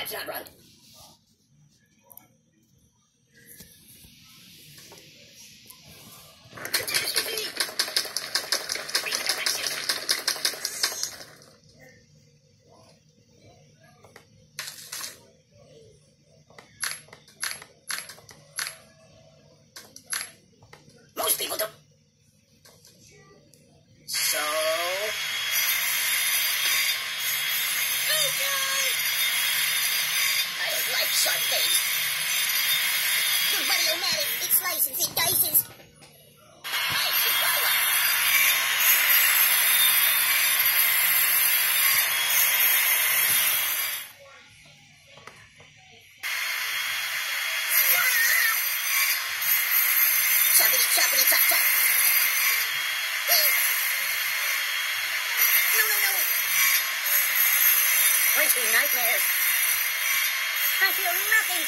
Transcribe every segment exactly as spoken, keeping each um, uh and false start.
That's not right. Most people don't. So... Oh, God! I don't like sharp things. Your buddy-o-matic, it slices, it dices. Hey, Chihuahua! Choppity, choppity, chop, chop. No, no, no. Aren't you nightmares? I feel nothing.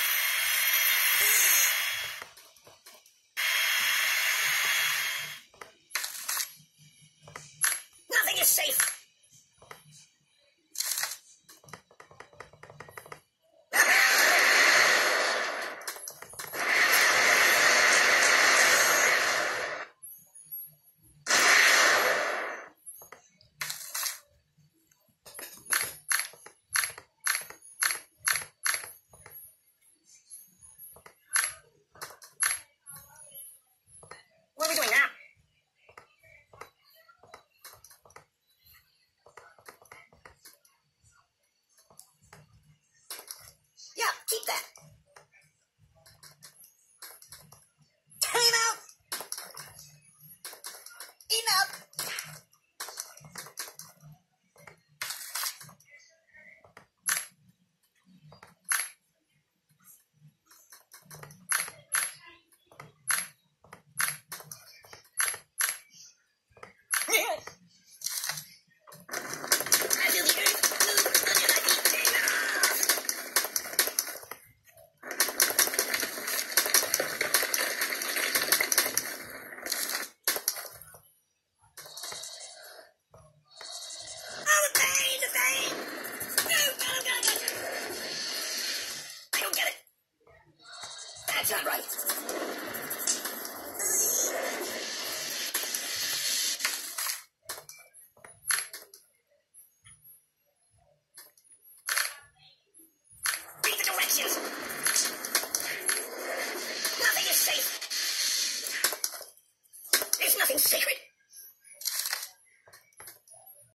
Nothing is safe. What are we doing now? Yeah, keep that. Time out! Enough! I feel the earth move under my feet. Oh, the pain, the pain. Oh, God, oh, God, oh, God. I don't get it. That's not right.